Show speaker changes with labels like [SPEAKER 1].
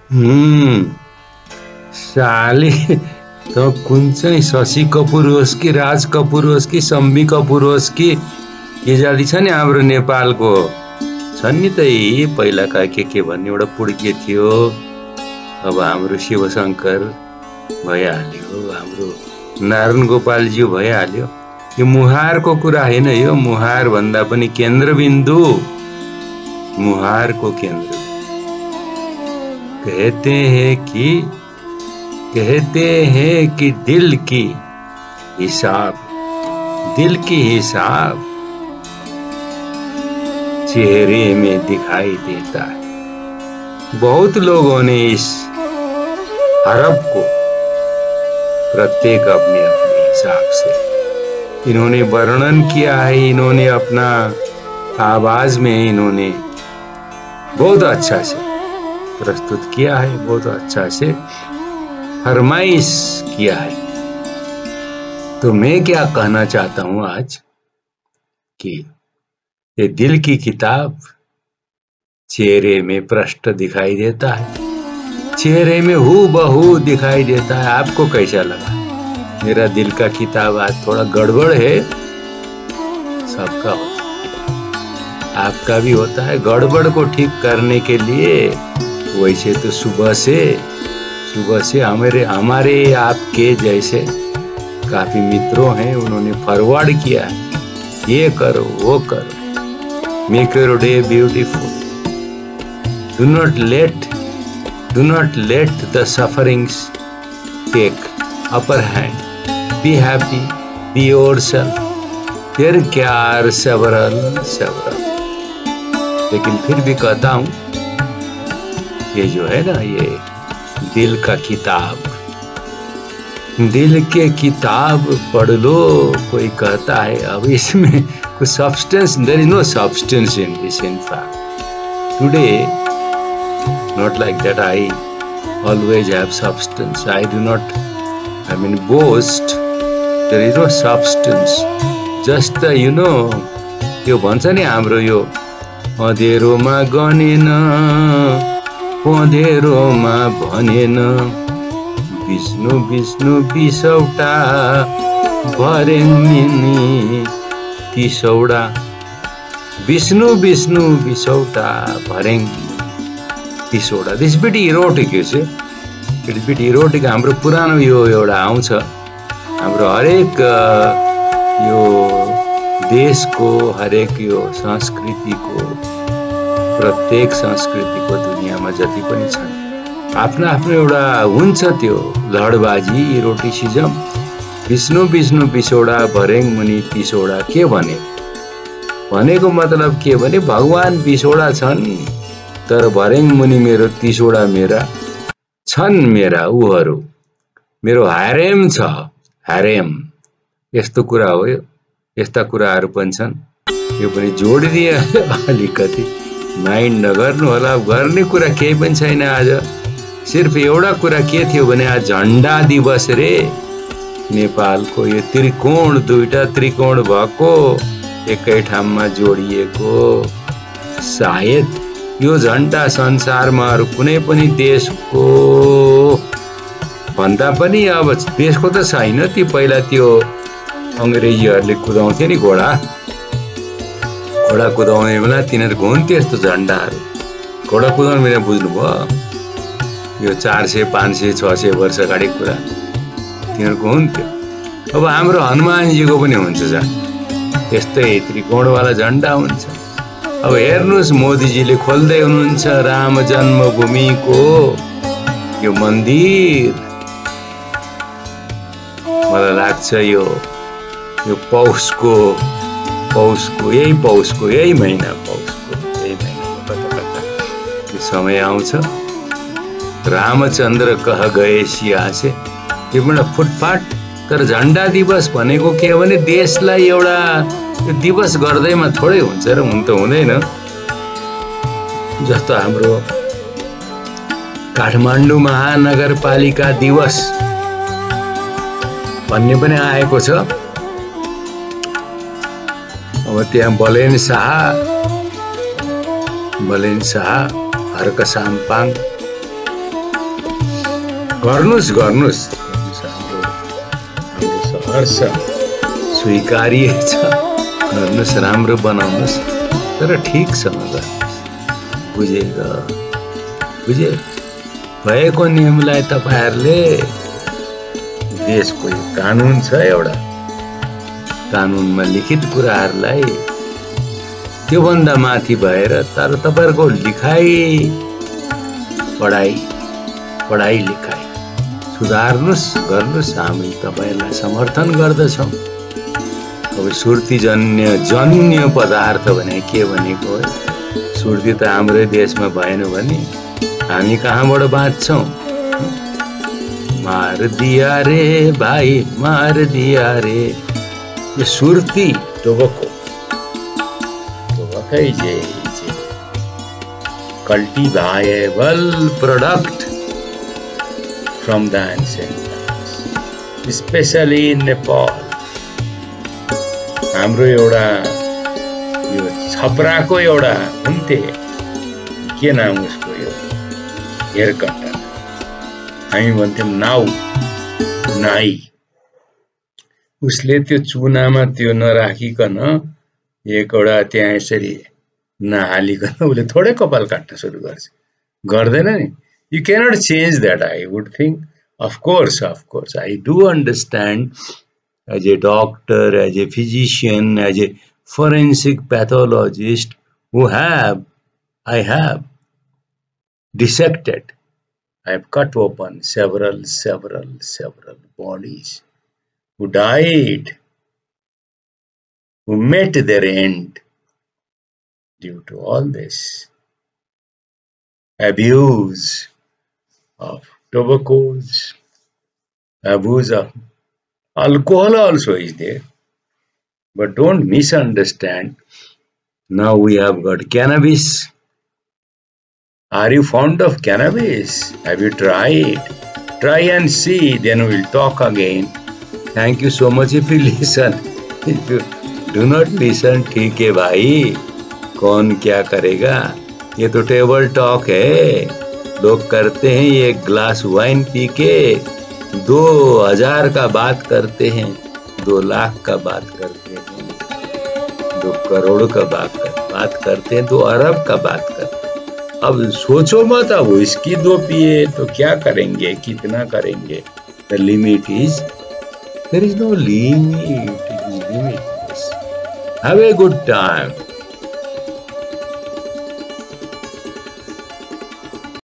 [SPEAKER 1] साले त कुन चाहिँ शशि कपुर होस् कि राज कपुर होस् कि शम्मी कपुर होस् कि के जाति छ नि हाम्रो नेपालको छन् नि त यी पहिलाका के भन्ने एउटा पुड्के थियो। अब हाम्रो शिवशंकर भइहाल्यो, हाम्रो नारायण गोपालज्यू भइहाल्यो। यो मुहारको कुरा हैन, यो मुहार भन्दा पनि केन्द्रबिन्दु, मुहारको केन्द्र। कहते हैं कि दिल की हिसाब चेहरे में दिखाई देता है। बहुत लोगों ने इस हरफ को प्रत्येक अपने अपने हिसाब से इन्होंने वर्णन किया है, इन्होंने अपना आवाज में इन्होंने बहुत अच्छा से प्रस्तुत किया है, बहुत अच्छा से फरमाइश किया है। तो मैं क्या कहना चाहता हूं आज कि ये दिल की किताब चेहरे में प्रष्ट दिखाई देता है, चेहरे में हूबहू दिखाई देता है। आपको कैसा लगा? मेरा दिल का किताब आज थोड़ा गड़बड़ है, सबका होता है, आपका भी होता है। गड़बड़ को ठीक करने के लिए वैसे तो सुबह से हमारे आपके जैसे काफी मित्रों हैं, उन्होंने फॉरवर्ड किया है, ये करो वो करो, make your day beautiful, do not let the sufferings take upper hand, be happy, be yourself, there are several. लेकिन फिर भी कहता हूं, ये जो है ना, ये दिल का किताब, दिल के किताब पढ़ लो। कोई कहता है अब इसमें कुछ substance, there is no substance in this. In fact today not like that I always have substance. I do not, boast. There is no substance. Just यो भन्छ नि हाम्रो यो अँधेरोमा गनेन, पँधेरोमा भनेन, विष्णु विष्णु बिसौटा भरेङ मिनी तिसौडा, विष्णु विष्णु बिसौटा भरेङ तिसौडा। This bit erotic, it's bit erotic. हाम्रो पुरानो यो एउटा आउँछ, हाम्रो हरेक यो देशको हरेक यो संस्कृतिको, प्रत्येक संस्कृतिको दुनियाँमा जति पनि छन्, आफ्नो आफ्नो एउटा हुन्छ त्यो लडबाजी, इरोटिसिजम। विष्णु विष्णु बिसौडा भरेङ मुनि तिसौडा के भनेको मतलब के भने भगवान बिसौडा छन्, तर भरेङ मुनि मेरो तिसौडा मेरा छन्, मेरा उहरू, मेरो हारेम छ, हारेम। यस्तो कुरा हो यो, यस्ता कुराहरू पनि छन्। यो पनि जोडिदिए अलिकति, माइन्ड नगर्नु होला, गर्ने कुरा केही पनि छैन। आज सिर्फ एउटा कुरा के थियो भने आज झन्डा दिवस रे, नेपालको यो त्रिकोण, दुईटा त्रिकोण भएको एकै ठाउँमा जोडिएको। सायद यो झन्डा संसारमा अरू कुनै पनि देशको भन्दा पनि, अब देशको त छैन, ती पहिला त्यो अङ्ग्रेजीहरूले कुदाउँथे नि घोडा कुदाउने बेला तिनीहरूको हुन्थ्यो यस्तो झन्डाहरू। घोडा कुदाउने बेला बुझ्नुभयो, यो 400, 500, 600 वर्ष अगाडि कुरा तिनीहरूको हुन्थ्यो। अब हाम्रो हनुमानजीको पनि हुन्छ त्यस्तै त्रिकोणवाला झन्डा हुन्छ। अब हेर्नुहोस्, मोदीजीले खोल्दै हुनुहुन्छ राम जन्मभूमिको यो मन्दिर। मलाई लाग्छ यो पौषको यही महिना यो समय आउँछ। रामचन्द्र कह गए सिया से, यो एउटा फुटफाट। तर झन्डा दिवस भनेको के हो भने देशलाई एउटा दिवस गर्दैमा थोरै हुन्छ र हुन त हुँदैन। जस्तो हाम्रो काठमाडौँ महानगरपालिका दिवस भन्ने पनि आएको छ। अब त्यहाँ बलेन शाह, हर्क साम्पाङ गर्नुस् गर्नुस् हाम्रो सहर्ष स्वीकार्य छ, गर्नुस्, राम्रो बनाउनुस्, तर ठिकसँग गर्नुस्। बुझे भएको नियमलाई तपाईहरुले, देशको कानुन छ एउटा, कानुनमा लिखित कुराहरूलाई त्यो भन्दा माथि भएर तर तपाईहरुको लिखाइ पढाइ लेखाइ सुधार्नुस्, गर्नुस्। हामी तपाईहरुलाई समर्थन गर्दछौं। अब सुर्तीजन्य पदार्थ भने के भनेको हो? सुर्ती त हाम्रै देशमा भएन भने हामी कहाँबाट बाँच्छौं? मार दिया रे भाइ, मार दिया रे। यो सुर्ती टोबको cultivable product from the ancient times, especially in Nepal. हाम्रो एउटा यो छपराको एउटा हुन्थे, के नाम उसको, यो हेयर कटर, हामी भन्थ्यौं नाई। उसले त्यो चुनामा त्यो नराखिकन एकवटा त्यहाँ यसरी नहालिकन उसले थोड़ै कपाल काट्न सुरु गर्छ, गर्दैन नि? You cannot change that, I would think. Of course, I do understand as a doctor, as a physician, as a forensic pathologist I have dissected, I have cut open several bodies who died, who met their end due to all this abuse of tobacco, abuse of alcohol also is there. But don't misunderstand. Now we have got cannabis. Are you fond of cannabis? Have you tried? Try and see, then we'll talk again. Thank you so much if you listen. If you do not listen, ठीक है भाई, कौन क्या करेगा? ये तो table talk है। लोग करते हैं ये ग्लास वाइन पी के 2000 का बात करते हैं, 2 लाख का बात करते हैं, 2 करोड़ का बात करते हैं, 2 अरब का बात करते हैं। अब सोचो मत, अब इसकी 2 पिए तो क्या करेंगे, कितना करेंगे? The limit is, there is no limit, it is limitless. Have a good time.